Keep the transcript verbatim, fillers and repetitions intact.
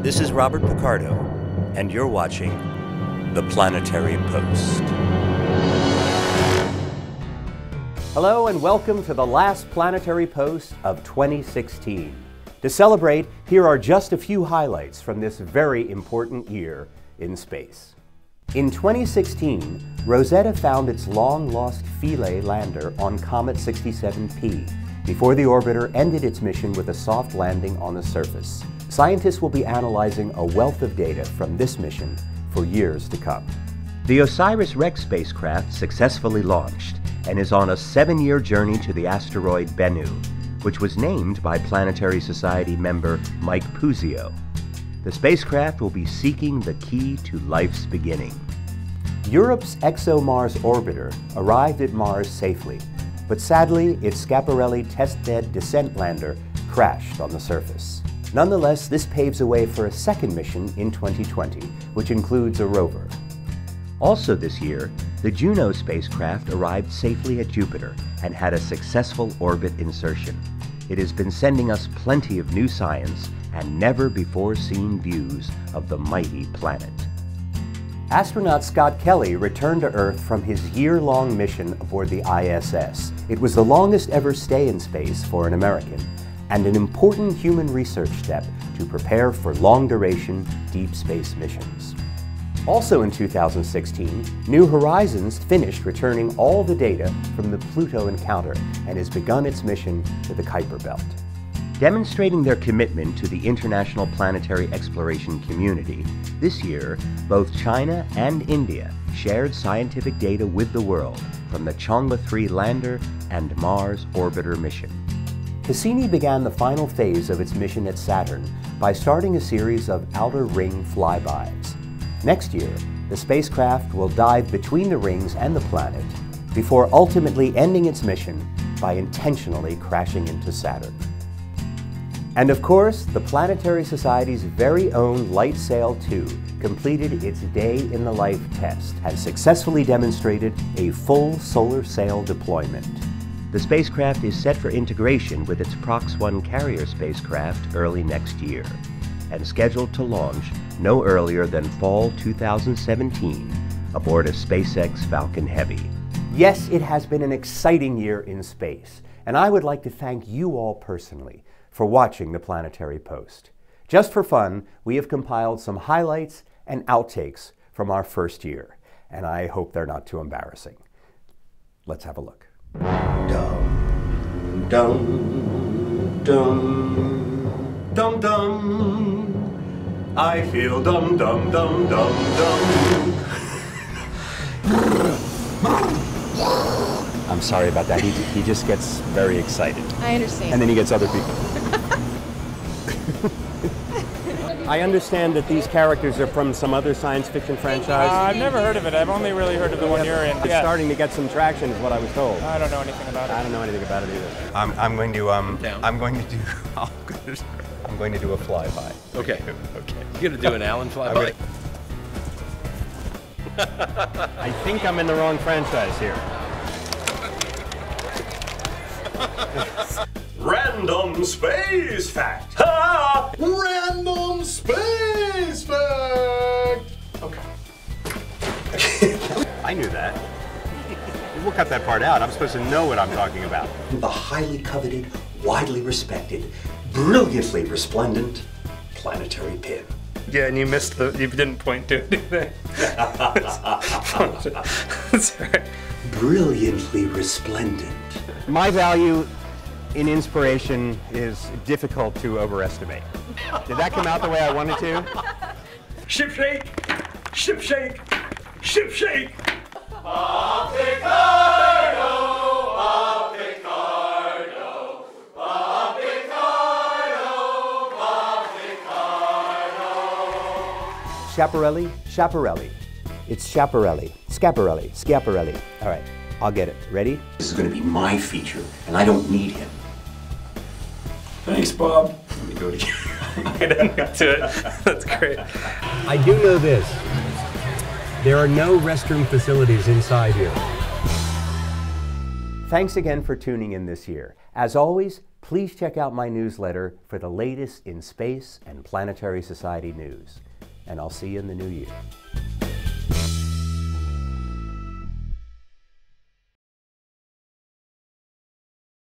This is Robert Picardo, and you're watching the Planetary Post. Hello and welcome to the last Planetary Post of twenty sixteen. To celebrate, here are just a few highlights from this very important year in space. In twenty sixteen, Rosetta found its long-lost Philae lander on Comet sixty-seven P before the orbiter ended its mission with a soft landing on the surface. Scientists will be analyzing a wealth of data from this mission for years to come. The OSIRIS-REx spacecraft successfully launched and is on a seven-year journey to the asteroid Bennu, which was named by Planetary Society member Mike Puzio. The spacecraft will be seeking the key to life's beginning. Europe's ExoMars orbiter arrived at Mars safely, but sadly its Schiaparelli testbed descent lander crashed on the surface. Nonetheless, this paves the way for a second mission in twenty twenty, which includes a rover. Also this year, the Juno spacecraft arrived safely at Jupiter and had a successful orbit insertion. It has been sending us plenty of new science and never-before-seen views of the mighty planet. Astronaut Scott Kelly returned to Earth from his year-long mission aboard the I S S. It was the longest ever stay in space for an American, and an important human research step to prepare for long-duration deep space missions. Also in two thousand sixteen, New Horizons finished returning all the data from the Pluto encounter and has begun its mission to the Kuiper Belt. Demonstrating their commitment to the international planetary exploration community, this year, both China and India shared scientific data with the world from the Chang'e three lander and Mars orbiter mission. Cassini began the final phase of its mission at Saturn by starting a series of outer ring flybys. Next year, the spacecraft will dive between the rings and the planet before ultimately ending its mission by intentionally crashing into Saturn. And of course, the Planetary Society's very own LightSail two completed its Day in the Life test and successfully demonstrated a full solar sail deployment. The spacecraft is set for integration with its Prox one carrier spacecraft early next year, and scheduled to launch no earlier than fall two thousand seventeen aboard a SpaceX Falcon Heavy. Yes, it has been an exciting year in space, and I would like to thank you all personally for watching the Planetary Post. Just for fun, we have compiled some highlights and outtakes from our first year, and I hope they're not too embarrassing. Let's have a look. Dum, dum, dum, dum, dum. I feel dum, dum, dum, dum, dum. I'm sorry about that. He, he just gets very excited. I understand. And then he gets other people. I understand that these characters are from some other science fiction franchise. Uh, I've never heard of it. I've only really heard of the one you're in. It's yeah. starting to get some traction, is what I was told. I don't know anything about it. I don't know anything about it either. I'm, I'm going to um Down. I'm going to do I'm going to do a flyby. Okay. Okay. You're gonna do an Allen flyby. I think I'm in the wrong franchise here. Random space fact. Ha! Random space fact! Okay. I knew that. We'll cut that part out. I'm supposed to know what I'm talking about. The highly coveted, widely respected, brilliantly resplendent planetary pin. Yeah, and you missed the, you didn't point to anything. That's right. Brilliantly resplendent. My value in inspiration is difficult to overestimate. Did that come out the way I wanted to? Ship shake! Ship shake! Ship shake! Bob Picardo! Bob Picardo! Bob Picardo! Bob Picardo! Schiaparelli, Schiaparelli. It's Schiaparelli. Schiaparelli, Schiaparelli. All right, I'll get it. Ready? This is going to be my feature, and I don't need him. Thanks, Bob. Let me do it again. I didn't get to it. That's great. I do know this. There are no restroom facilities inside here. Thanks again for tuning in this year. As always, please check out my newsletter for the latest in space and planetary society news. And I'll see you in the new year.